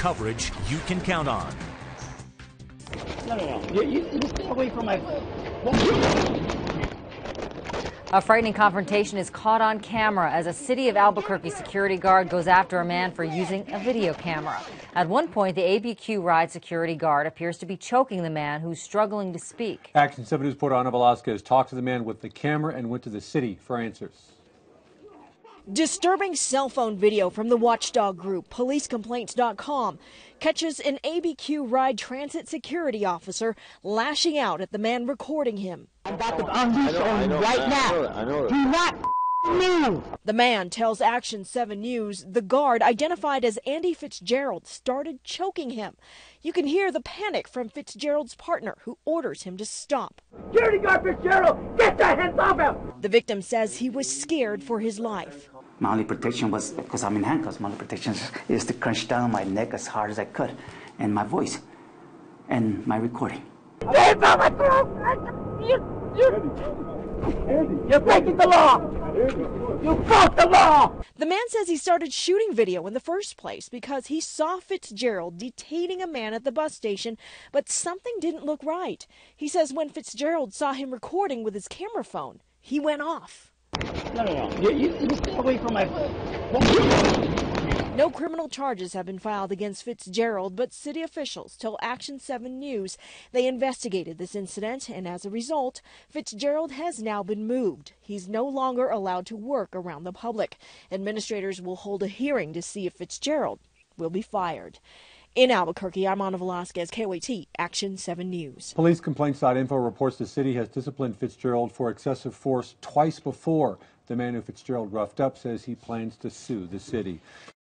coverage you can count on. No. You stay away from my... A frightening confrontation is caught on camera as a city of Albuquerque security guard goes after a man for using a video camera. At one point, the A.B.Q. ride security guard appears to be choking the man who's struggling to speak. Action 7 News reporter Ana Velasquez talked to the man with the camera and went to the city for answers. Disturbing cell phone video from the watchdog group policecomplaints.com catches an A.B.Q. ride transit security officer lashing out at the man recording him. I'm about to unleash on you right now. I know. Do not move. The man tells Action 7 News the guard, identified as Andy Fitzgerald, started choking him. You can hear the panic from Fitzgerald's partner, who orders him to stop. Security guard Fitzgerald, get your hands off him! The victim says he was scared for his life. My only protection was, because I'm in handcuffs, my only protection is to crunch down my neck as hard as I could, and my voice, and my recording. You're breaking the law! You broke the law! The man says he started shooting video in the first place because he saw Fitzgerald detaining a man at the bus station, but something didn't look right. He says when Fitzgerald saw him recording with his camera phone, he went off. No. You stay away from my... No criminal charges have been filed against Fitzgerald, but city officials tell Action 7 News they investigated this incident, and as a result, Fitzgerald has now been moved. He's no longer allowed to work around the public. Administrators will hold a hearing to see if Fitzgerald will be fired. In Albuquerque, I'm Ana Velasquez, KOAT, Action 7 News. Policecomplaints.info reports the city has disciplined Fitzgerald for excessive force twice before. The man who Fitzgerald roughed up says he plans to sue the city.